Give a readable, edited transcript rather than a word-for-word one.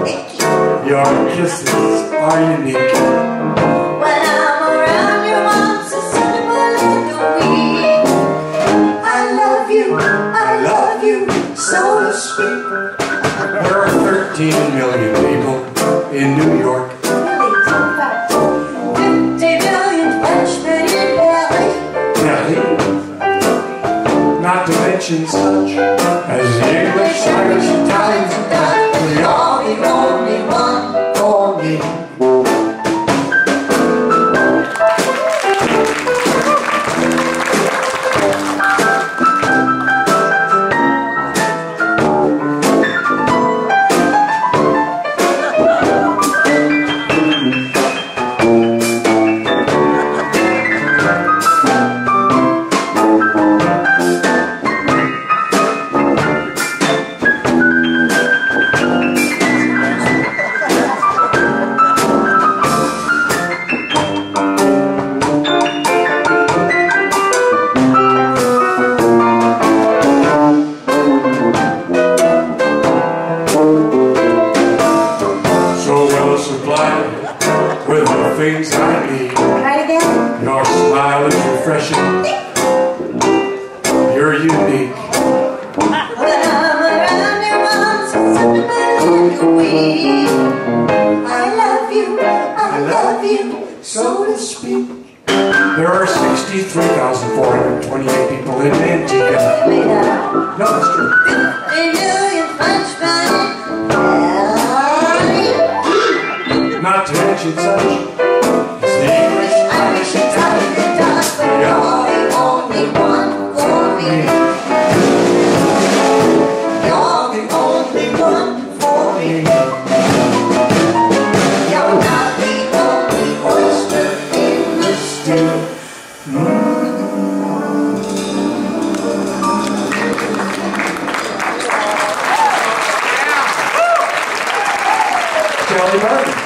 Your kisses are unique. When I'm around, your arms are simple and weak. I love you, so sweet. There are 13 million people in New York. 50 million Frenchmen in Paris. Not to mention such as the English, Irish, Italians, and Dutch. You're the only one for me. With the things I need. Right again? Your smile is refreshing. You're unique. When I'm around, your arms are simple and weak. I love you, so to speak. There are 63,428 people in Antigua. No, that's true. 50 million Frenchmen. Not to mention such as the English, Irish, Italian, and Dutch. But you're the only one for me. You're the only one for me. You're not the only oyster in the stew. Shelley Burns.